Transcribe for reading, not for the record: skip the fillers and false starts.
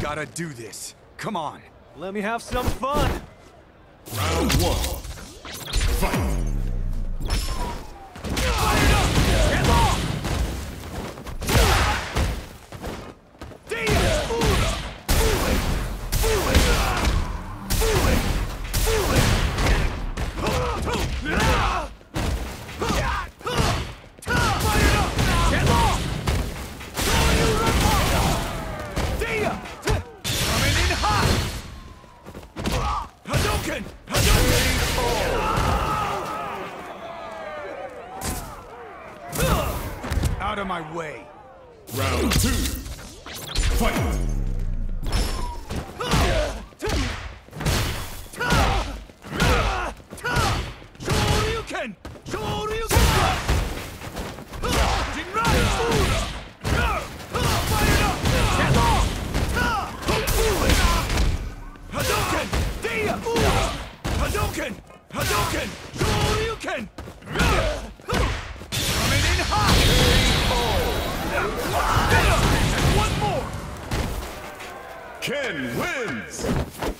Gotta do this. Come on. Let me have some fun! Round one. Fight! Out of my way. Round two. Fight! Shoryuken! Shoryuken! Jinrai! Fire up! Hadouken! Dia! Hadouken! Hadouken! Shoryuken! Coming in hot! And one more! Ken wins!